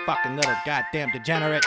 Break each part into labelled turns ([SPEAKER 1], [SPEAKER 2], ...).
[SPEAKER 1] fucking little goddamn degenerates.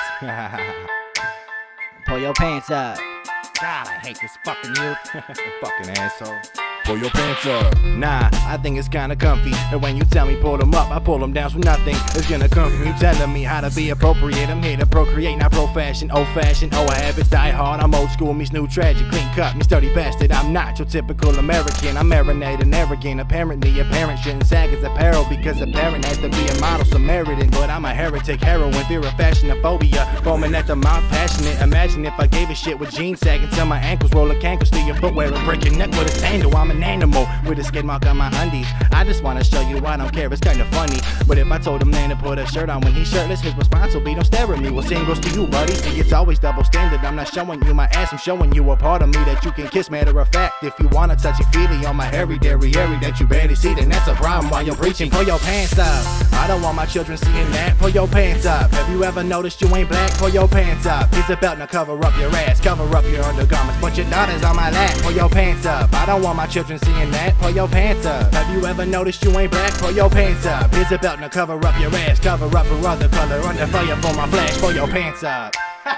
[SPEAKER 2] Pull your pants up.
[SPEAKER 1] God, I hate this fucking youth. Fucking asshole.
[SPEAKER 3] Pull your pants up.
[SPEAKER 1] Nah, I think it's kinda comfy. And when you tell me pull them up, I pull them down, so nothing is gonna come from you telling me how to be appropriate. I'm here to procreate, not pro-fashion, old-fashioned. Old habits die hard, I'm old school, me's new tragic. Clean cut, me sturdy bastard, I'm not your typical American. I'm marinated and arrogant. Apparently a parent shouldn't sag his apparel, because a parent has to be a model Samaritan. But I'm a heretic, heroin, fear of fashionophobia. Foaming at the mouth, passionate. Imagine if I gave a shit with jeans sagging till my ankles, roller cankles through your footwear and break your neck with a sandal. I'm an animal with a skid mark on my undies. I just wanna show you I don't care, it's kinda funny. But if I told him man to put a shirt on when he's shirtless, his response will be don't stare at me. Well, same goes to you, buddy. See, it's always double standard. I'm not showing you my ass, I'm showing you a part of me that you can kiss. Matter of fact, if you wanna touchy feely on my hairy dairy area that you barely see, then that's a problem while you're preaching. Pull your pants up. I don't want my children seeing that. Pull your pants up. Have you ever noticed you ain't black? Pull your pants up. Here's a belt, now cover up your ass, cover up your undergarments, but your daughter's on my lap. Pull your pants up. I don't want my children seeing that. Pull your pants up. Have you ever noticed you ain't black? Pull your pants up. Here's a belt, now cover up your ass, cover up her other color, under fire for my flash. Pull your pants up.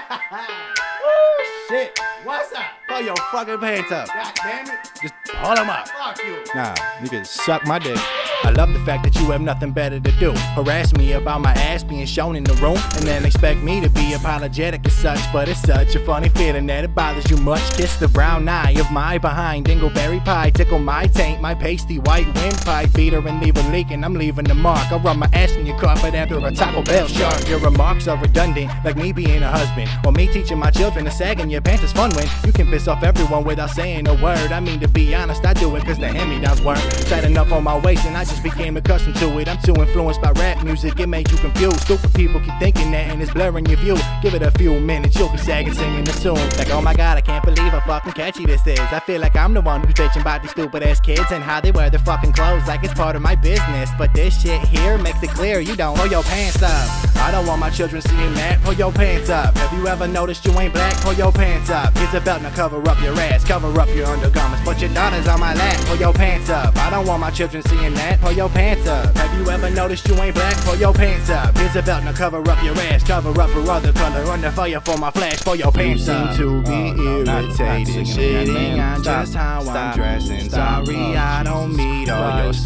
[SPEAKER 1] Woo, shit. What's up? Pull your fucking pants up. God damn it. Just pull them up. Fuck you. Nah, you can suck my dick. I love the fact that you have nothing better to do. Harass me about my ass being shown in the room, and then expect me to be apologetic as such. But it's such a funny feeling that it bothers you much. Kiss the brown eye of my behind, dingleberry pie. Tickle my taint, my pasty white windpipe. Beat her and leave her leaking, I'm leaving the mark. I'll run my ass in your carpet after a Taco Bell shark. Your remarks are redundant, like me being a husband, or me teaching my children to sag in your pants is fun when you can piss off everyone without saying a word. I mean, to be honest, I do it cause the hand-me-downs weren't tight enough on my waist, and I just became accustomed to it. I'm too influenced by rap music, it makes you confused. Stupid people keep thinking that and it's blurring your view. Give it a few minutes, you'll be sagging, singing the tune. Like, oh my god, I can't believe how fucking catchy this is. I feel like I'm the one who's bitching about these stupid ass kids and how they wear their fucking clothes like it's part of my business. But this shit here makes it clear you don't. Pull your pants up. I don't want my children seeing that. Pull your pants up. Have you ever noticed you ain't black? Pull your pants up. Here's a belt, now cover up your ass, cover up your undergarments, but your daughter's on my lap. Pull your pants up. I don't want my children seeing that. Pull your pants up. Have you ever noticed you ain't black? Pull your pants up. Here's a belt, now cover up your ass, cover up her other color, under fire for my flash. Pull your pants up. You seem to be irritated, shitting on just how I'm dressing. Sorry, I don't meet all your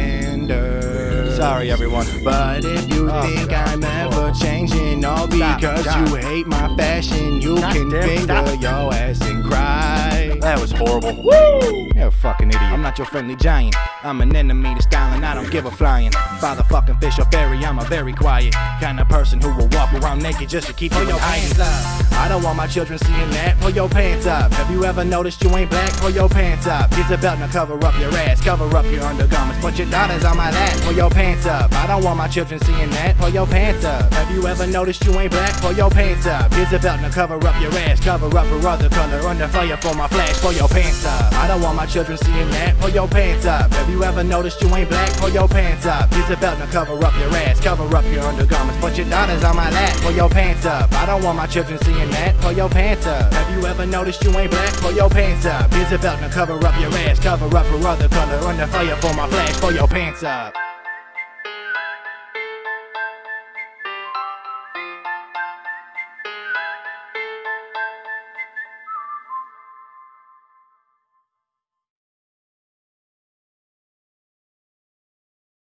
[SPEAKER 1] standards.
[SPEAKER 3] Sorry, everyone.
[SPEAKER 1] But if you think I'm ever changing, all because you hate my fashion, you can finger your ass and cry.
[SPEAKER 3] That was horrible.
[SPEAKER 1] Woo! You're a fucking idiot. I'm not your friendly giant. I'm an enemy to style and I don't give a flying. Father fucking fish or fairy, I'm a very quiet kind of person who will walk around naked just to keep you in hiding. I don't want my children seeing that. Pull your pants up. Have you ever noticed you ain't black? Pull your pants up. Here's a belt, now cover up your ass, cover up your undergarments, but your daughter's on my lap. Pull your pants up. I don't want my children seeing that. Pull your pants up. Have you ever noticed you ain't black? Pull your pants up. Here's a belt, now cover up your ass, cover up her other color, under fire for my flash. Pull your pants up. I don't want my children seeing that. Pull your pants up. Have you ever noticed you ain't black? Pull your pants up. Here's a belt, now cover up your ass, cover up your undergarments, but your daughter's on my lap. Pull your pants up. I don't want my children seeing that. Pull your pants up. Have you ever noticed you ain't black? Pull your pants up. Here's a belt, now cover up your ass, cover up her other color, under fire for my flash. Pull your pants up.